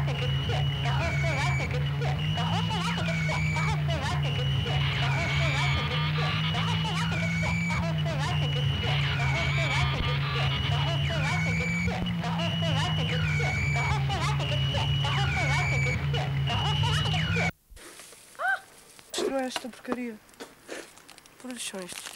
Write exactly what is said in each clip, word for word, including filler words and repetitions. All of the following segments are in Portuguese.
Tirou esta porcaria. Por onde são estes?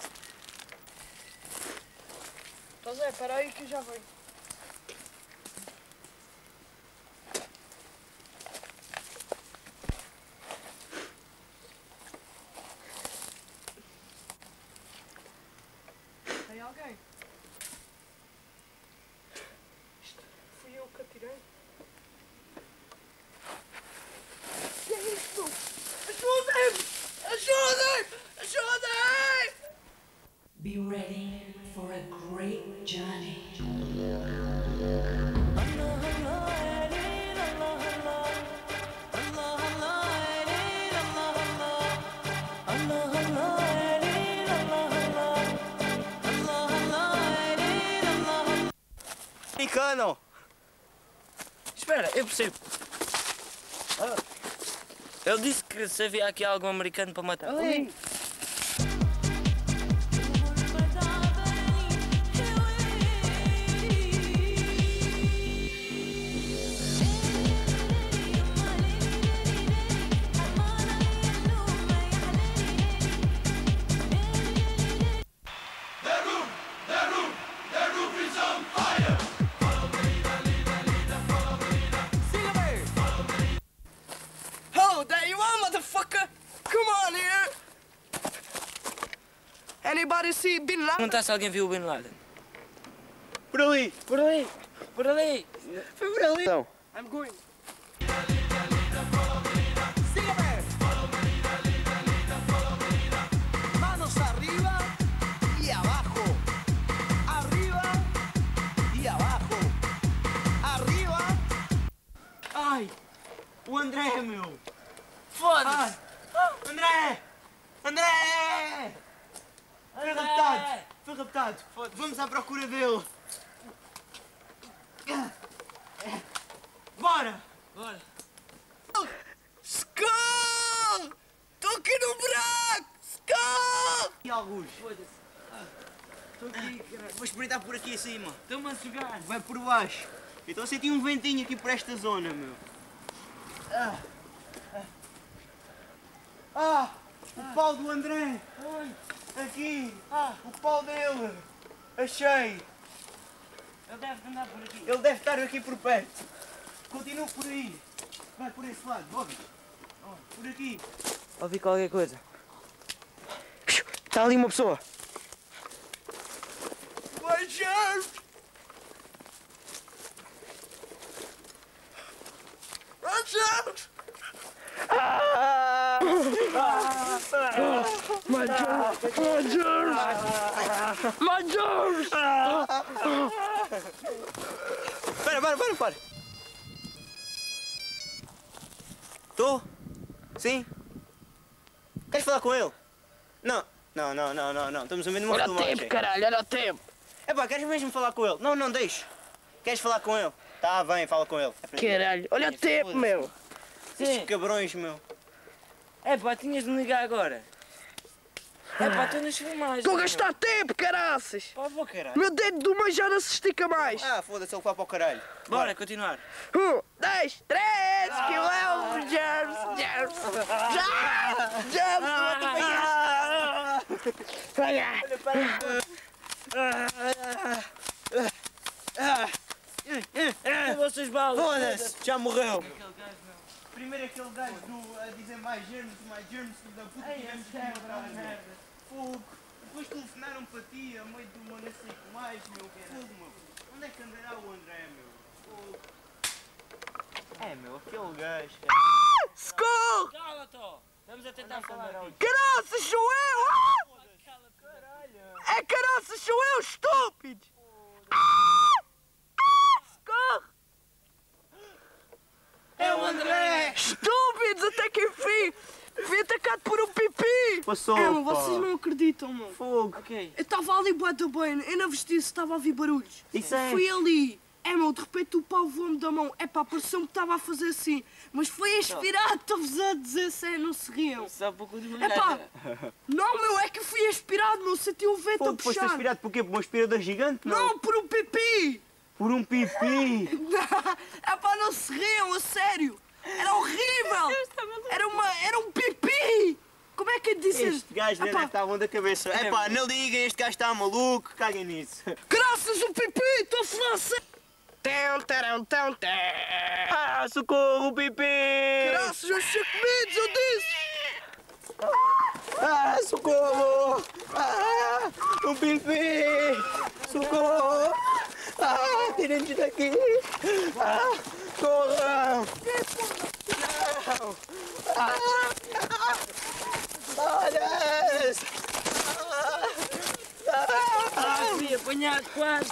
Então Zé, para aí que eu já venho. Tem alguém? Isto fui eu que atirei. Que é isto? Ajudem-me! Ajudem! Ajudem! Be ready for a great journey. Americano! Espera, eu percebo. Ele disse que se havia aqui algum americano para matar. Ali! Oh, there you are, motherfucker! Come on here! Anybody see Bin Laden? Perguntar se alguém viu o Bin Laden. Por ali! Por ali! Por ali! Foi por ali! Então. I'm going. Manos arriba y abajo. Arriba y abajo. Arriba. Ai! O André, meu! Foda-se! André! André! Foi raptado! Foi raptado! Vamos à procura dele! Bora! Bora! Skull! Estou aqui no buraco! Skull! E alguns? Foda-se! Estou aqui, caralho. Vou espreitar por aqui acima. Estou-me a sugar! Vai por baixo. Então senti um ventinho aqui por esta zona, meu. Ah! Ah! O pau do André! Aqui! Ah, O pau dele! Achei! ele deve andar por aqui. Ele deve estar aqui por perto. Continua por aí. Vai por esse lado, ouve. Por aqui. Ouvi qualquer coisa. Está ali uma pessoa. Vai, James! Vai, James! My James! My James! My James! Para, para, para, para. Estou? Sim? Queres falar com ele? Não. Não, não, não, não, não. Estamos a ver numa Olha o filmagem. tempo, caralho, olha o tempo! É pá, queres mesmo falar com ele? Não, não, deixe. Queres falar com ele? Tá, vem, fala com ele. É para ti. Caralho, olha o tempo, meu! Estes cabrões, meu. É pá, tinhas de me ligar agora. É pá, estou nas filmagens. Estou a gastar tempo, caraças! Pá, vou caralho. Meu dedo do meio já não se estica mais! Ah, foda-se, ele vai para o caralho. Bora, continuar. Um, dois, três, que eu é o James, James, James, James, Olha para E vocês balas. Foda-se, já morreu. Primeiro aquele gajo do, a dizer mais germes, mais germes, da puta que tivemos que matar, merda. Fogo. Depois telefonaram para ti, a meio de uma não sei o que mais, meu. Fogo, meu. Onde é que andará o André, meu? Fogo. É, meu, aquele gajo. Skull! Cala-te! Estamos a tentar falar aqui. Caraças, sou eu! Cala-te, caralho. É caraças, sou eu, estúpido! Skull! É o André! Estúpidos, até que enfim! Fui atacado por um pipi! Passou, É, pá. vocês não acreditam, mano. Fogo. Ok. Eu estava ali bué da bem, eu não vos disse, estava a ouvir barulhos. Isso é. Fui ali, É, meu, de repente o pau voou-me da mão. É pá, pareceu-me que estava a fazer assim. Mas foi aspirado, estou-vos a dizer, sério, não se riam. Só um pouco de É pá, não, meu, é que fui aspirado, meu, senti o vento Pô, a foste puxar. aspirado por quê? Por um aspirador gigante? Não. Não, por um pipi. Por um pipi. É pá, não se riam, a sério. Era horrível. Era, uma, era um pipi. Como é que eu disse? Este gajo nem Epá, deve estar bom da cabeça. É pá, não liguem, este gajo está maluco, caguem nisso. Graças ao pipi, estou a falar a sério. Tão, tarão, tão, tão. Ah, socorro, pipi! Graças aos comidos, eu disse. Ah, socorro! Ah, um pipi! Socorro! Ah, tirem-nos daqui! Ah, corram! Não! Ah, olha! Ah, fui apanhado quase.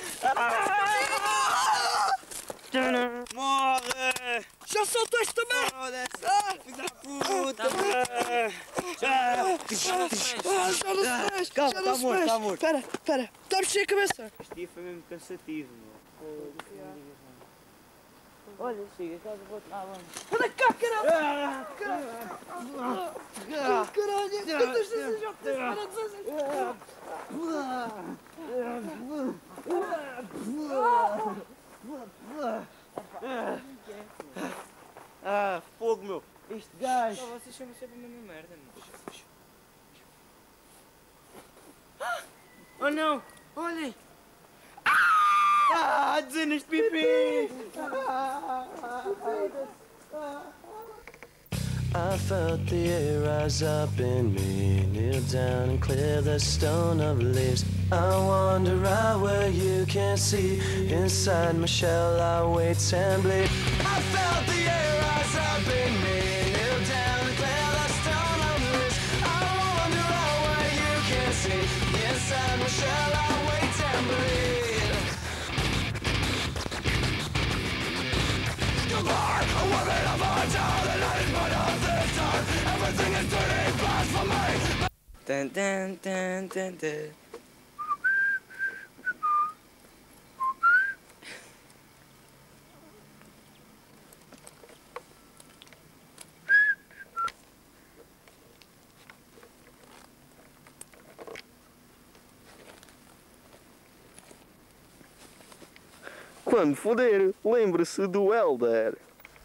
Morre! Já soltaste também? Foda-se! Filho da puta! Ah, já não se mexe, Calma, já não tá se morto, mexe. tá morto. Espera, espera, está a mexer a cabeça. Este dia foi mesmo cansativo, meu. Olha, chega, casa vou tomar banho. Anda cá, caralho! Caralho! Caralho! Quantas vezes já te disse para dizer? Ah, fogo, meu! Este gajo! Só vocês chamam sempre a mesma merda, meu. Oh não! Olhem! Ah, dezenas de pipi! I felt the air rise up in me. Kneel down and clear the stone of leaves. I wander out where you can't see. Inside my shell I wait and bleed. I felt the air rise up in me. Kneel down and clear the stone of leaves. I wander out where you can't see. Inside my shell I wait and bleed. Goodbye, a woman of my town. The night is but of this time. Everything is turning fast for me. Tan, tan, tan, tan, tan. Quando foder, lembre-se do Helder.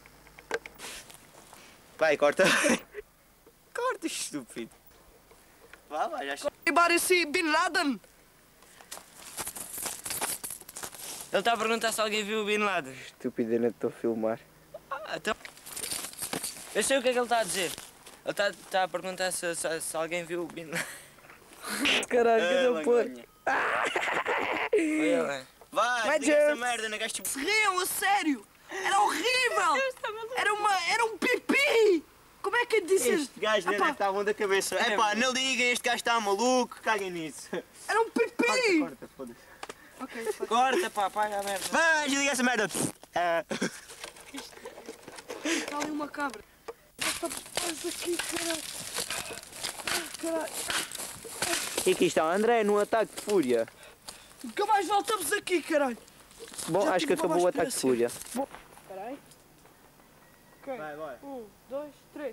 Vai, corta. Corta, estúpido. Vá, vai, já está. Anybody Bin Laden? Ele está a perguntar se alguém viu o Bin Laden. Estúpido, eu não estou a filmar. Ah, então... Eu sei o que é que ele está a dizer. Ele está, está a perguntar se, se, se alguém viu o Bin Laden. Caralho, Ah, que da porra. vergonha. Foi ele. Vai, Vai, diga essa James. merda, não gasto. Se riam, a sério. Era horrível. Era uma, era um pipi. Como é que eu disse? Este gajo nem Epá, deve estar bom da cabeça. É pá, não liguem, este gajo está maluco, caguem nisso. Era um pipi. Corta, foda-se. Ok, pode. Corta, pá, apaga a merda. Vai, desliga essa merda. Ah. Está ali uma cabra. Esta paz aqui, caralho. Caralho. E aqui está o André no ataque de fúria. Nunca mais voltamos aqui, caralho. Bom, Já acho que tive uma acabou o ataque de aspiração. fúria. Bom, peraí. Ok. Vai, vai. Um, dois, três.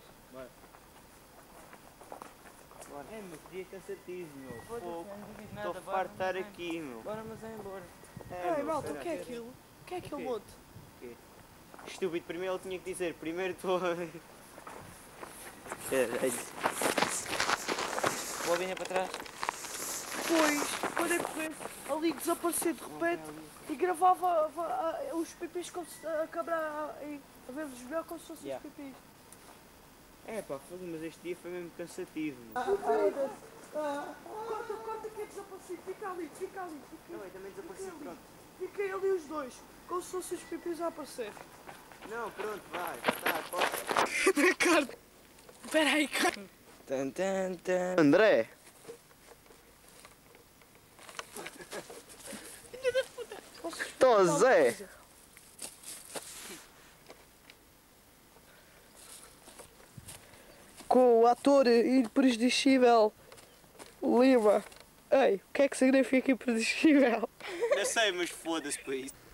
É, meu, que dia cansativo, meu. Foda-se, Fogo. não digas Estou nada, farto de estar bora, aqui, meu. Bora, mas é embora. É, Ei, meu, malta, o será? que é aquilo? O que é aquele quê? monte? Estúpido, primeiro ele tinha que dizer, primeiro estou a... É, é isso. Vou vir para trás. Pois, quando é que foi ali desaparecer de repente e gravava va- a- os pipis como se a cabra a, a ver-vos melhor como se fossem Yeah. os pipis. É pá, fogo, mas este dia foi mesmo cansativo. Meu. Corta, corta que é desaparecido. Fica ali, fica ali. Fica, Não, eu também desapareci, fica ali. pronto. Fiquem ali os dois, como se fossem os pipis a aparecer. Não, pronto, vai, já está, corta. Ricardo, espera aí, cara. Tan, tan, tan. André! Tô Zé! Com o ator imprescindível Lima. Ei, o que é que significa imprescindível? Eu sei, mas foda-se para isso.